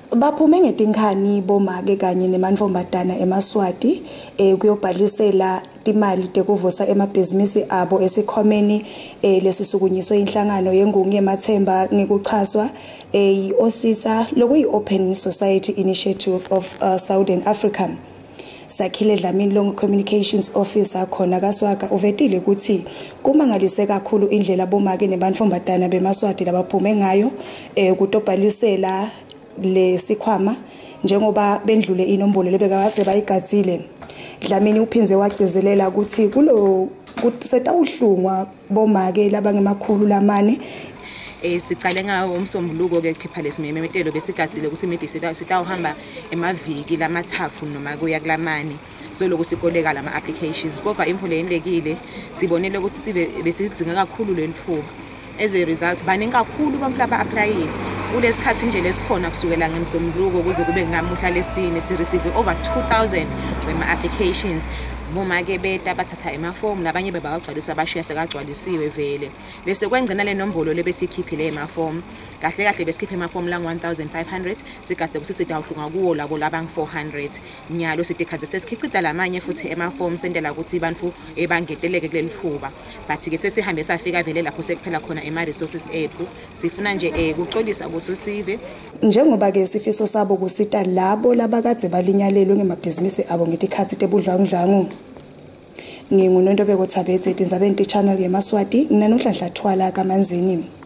Baphume ngetinkani bomake kanye nemantombazana eMaswati kuyobhalisela imali tekuvusa emabhizinisi abo esikhomeni lesisukunyiswe inhlangano yengungu yemathemba ngikuchazwa osisa lokuyi Open Society Initiative of Southern Africa. Sakhile Dlamini Long Communications Officer khona kaSwagaa uvetile ukuthi kumangalise kakhulu indlela bomake nebantombazana beMaswati labaphume ngayo kutobhalisela lesikhwama njengoba bendlule inombolo lebekade bayigadzile. Dlamini uphinze wagcizelela ukuthi setawuhlungwa bomake labangemakhulu lamane sicale ngawo umsombuluko ke khipha lesimemetelo besigadzile ukuthi maybe sitawuhamba emaviki lamathafu noma kuya kulamani so lokho sikoleka lama applications kova info leyendekile sibonile ukuthi sibe besidinga kakhulu lelithuba. As a result baningi kakhulu bamfla ba-applyile kulesikhathi nje lesikhona kusukela ngemsombuluko kuze kube ngamuhla lesine si receive over 2000 wema-applications. Bomake beta bathatha emafomu nabanye bebagcwalisa abashiya sekagcwalisiwe vele bese kwengcina le nombolo lebesikhiphile emafomu kahle kahle besikhiphe emafomu la 1500 sikade kusisitawuhlunga kuwo labo labang 400 nyalo sitikhaze sesikhicida lamanye futhi emafomu sendela ukuthi bantu ebangeteleke kuleli thuba but ke sesihambe safika vele lapho sekuphela khona ema resources ethu sifuna nje ukuxolisa kusosive njengoba ke sifiso sabo kusita labo labakade balinyalelwe ngemabhizinisi abo ngetikhathi tebudlangudlangu. NginguNonto Bekothabethe Tinzabenti channel yeMaswati nginanohlanhla thwala kaManzini.